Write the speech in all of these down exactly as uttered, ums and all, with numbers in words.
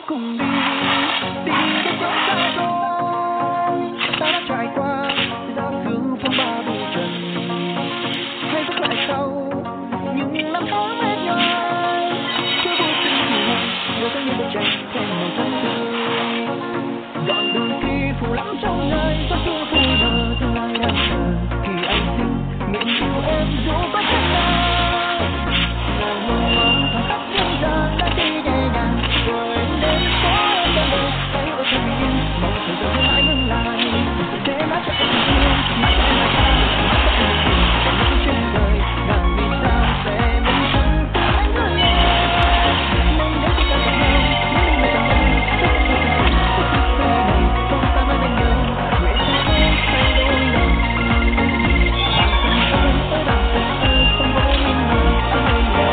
cùng đi đi đến chỗ xa xôi. Ta đã trải qua giá rưu phong ba bụi trần, hay bước lại sau những năm tháng mệt nhoài. Cứ vô tình thì hoài rồi giống như bức tranh thêm màu thân tươi. Đoạn đường kia phủ lắng trong nơi gió xưa phù mờ tương lai đang chờ khi anh sinh nguyện yêu em dù có thế nào. Nàng mong mong thẳng khắp nhân gian đã đi nhẹ nhàng rồi em đến phố em bên đời thấy ôi thật bình yên mong thời giờ mãi ngừng lại để mãi cho em tình yêu mãi cho em là ta mãi cho em bình yên để những trên đời nàng vì sao sẽ mình chẳng tin anh người em mong đến khi ta gặp nhau những đêm mây tàn em sẽ sẽ sẽ sẽ cuộc tình này không ta mãi bên nhau nguyện sẽ em thay đổi lòng bạn tình ơi ơi bạn tình ơi không có mình mà anh ơi nhờ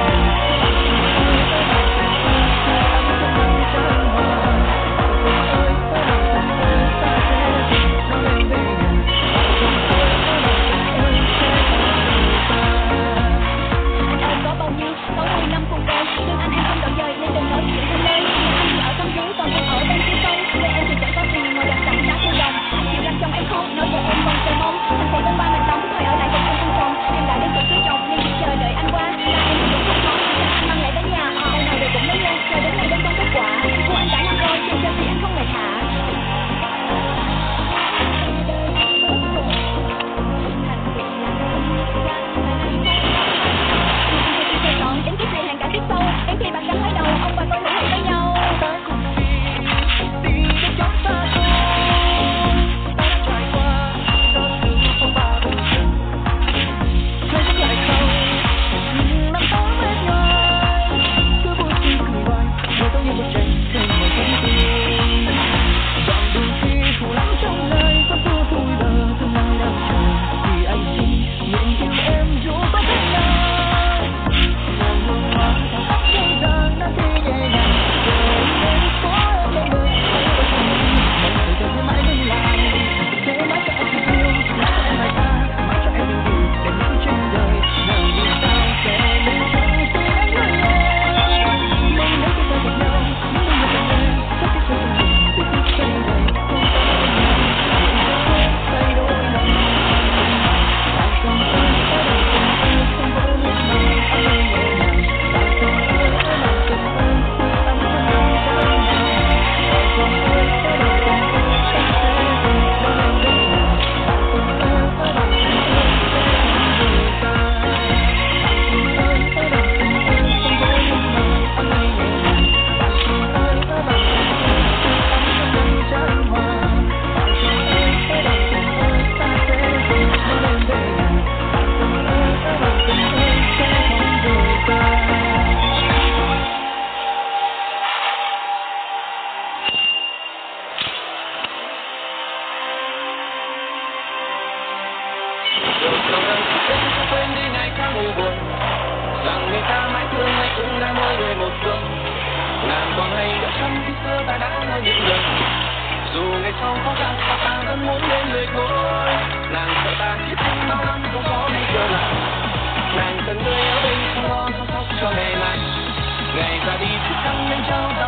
ngày ra đi thức trắng bên trao